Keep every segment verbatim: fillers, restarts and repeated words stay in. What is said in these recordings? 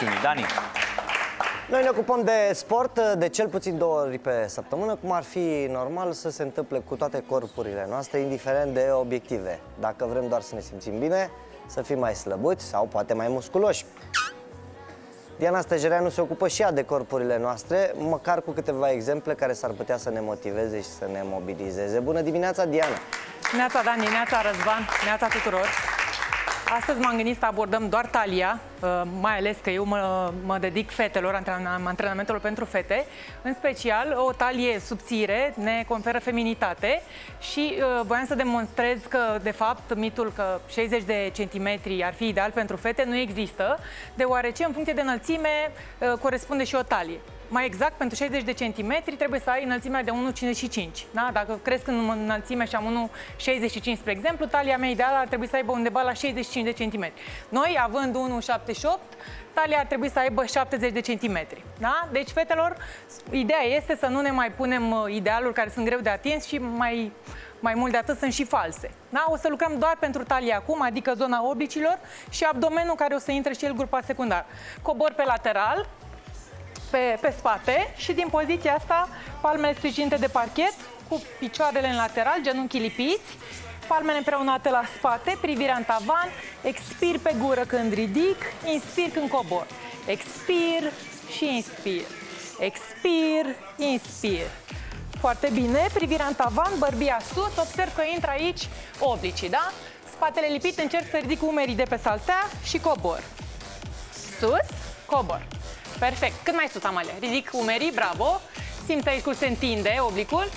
emisiuni. Dani. Noi ne ocupăm de sport de cel puțin două ori pe săptămână, cum ar fi normal să se întâmple cu toate corpurile noastre, indiferent de obiective. Dacă vrem doar să ne simțim bine, să fim mai slăbuți sau poate mai musculoși. Diana Stejereanu se ocupă și ea de corpurile noastre, măcar cu câteva exemple care s-ar putea să ne motiveze și să ne mobilizeze. Bună dimineața, Diana! Neața, Dani, neața, Răzvan, neața tuturor! Astăzi m-am gândit să abordăm doar talia, mai ales că eu mă, mă dedic fetelor, antrenamentelor pentru fete. În special, o talie subțire ne conferă feminitate și uh, voiam să demonstrez că, de fapt, mitul că șaizeci de centimetri ar fi ideal pentru fete nu există, deoarece, în funcție de înălțime, uh, corespunde și o talie. Mai exact, pentru șaizeci de centimetri trebuie să ai înălțimea de unu virgulă cincizeci și cinci. Da? Dacă cresc în înălțime și am unu virgulă șaizeci și cinci, spre exemplu, talia mea ideală ar trebui să aibă undeva la șaizeci și cinci de centimetri. Noi, având unu virgulă șaptezeci și opt, talia ar trebui să aibă șaptezeci de centimetri. Da? Deci, fetelor, ideea este să nu ne mai punem idealuri care sunt greu de atins și mai, mai mult de atât sunt și false. Da? O să lucrăm doar pentru talie acum, adică zona oblicilor și abdomenul, care o să intre și el grupat secundar. Cobor pe lateral, Pe, pe spate și din poziția asta palmele sprijinite de parchet cu picioarele în lateral, genunchii lipiți, palmele împreunate la spate, privirea în tavan, expir pe gură când ridic, inspir când cobor, expir și inspir, expir, inspir. Foarte bine, privirea în tavan, bărbia sus, observ că intră aici oblicii, da? Spatele lipit, încerc să ridic umerii de pe saltea și cobor. Sus, cobor. Perfect. Cât mai sus, Amalia? Ridic umerii, bravo. Simt aici cum se întinde oblicul.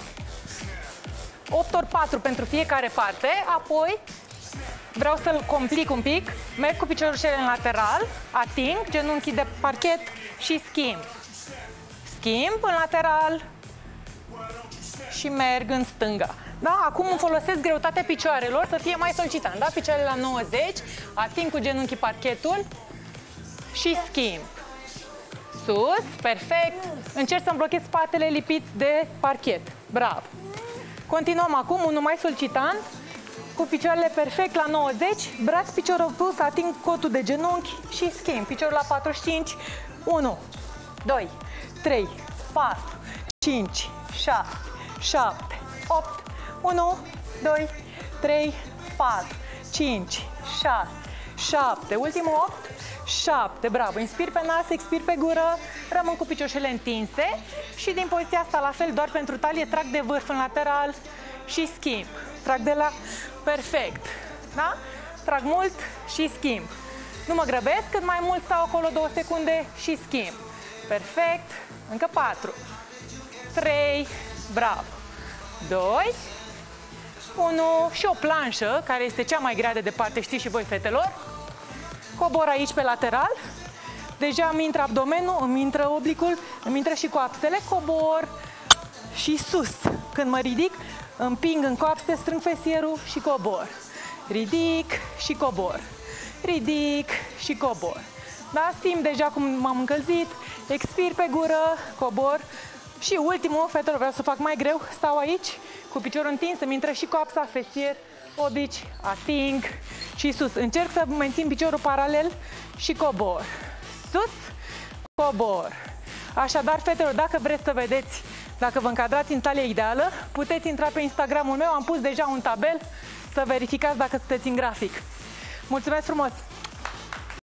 opt ori patru pentru fiecare parte. Apoi vreau să-l complic un pic. Merg cu piciorușele în lateral, ating genunchii de parchet și schimb. Schimb în lateral și merg în stânga. Da? Acum îmi folosesc greutatea picioarelor să fie mai solicitant. Da? Picioarele la nouăzeci, ating cu genunchii parchetul și schimb. Sus, perfect. Încerc să-mi blochez spatele lipit de parchet. Bravo. Continuăm acum, unul mai solicitant, cu picioarele perfect la nouăzeci, braț, picior opus, ating cotul de genunchi și schimb. Piciorul la patruzeci și cinci, unu, doi, trei, patru, cinci, șase, șapte, opt, unu, doi, trei, patru, cinci, șase, șapte, ultimul opt, șapte, bravo, inspir pe nas, expir pe gură, rămân cu picioșele întinse și din poziția asta, la fel, doar pentru talie, trag de vârf în lateral și schimb. Trag de la... Perfect, da? Trag mult și schimb. Nu mă grăbesc, cât mai mult stau acolo două secunde și schimb. Perfect, încă patru, trei, bravo, doi, unu și o planșă, care este cea mai grea de departe, știți și voi, fetelor. Cobor aici pe lateral, deja îmi intră abdomenul, îmi intră oblicul, îmi intră și coapsele, cobor și sus. Când mă ridic, împing în coapse, strâng fesierul și cobor. Ridic și cobor. Ridic și cobor. Da? Simt deja cum m-am încălzit, expir pe gură, cobor. Și ultimul, fetelor, vreau să fac mai greu, stau aici, cu piciorul întins, îmi intră și coapsa, fesier, oblici, ating și sus. Încerc să mențin piciorul paralel și cobor. Sus, cobor. Așadar, fetelor, dacă vreți să vedeți, dacă vă încadrați în talie ideală, puteți intra pe Instagramul meu, am pus deja un tabel să verificați dacă sunteți în grafic. Mulțumesc frumos!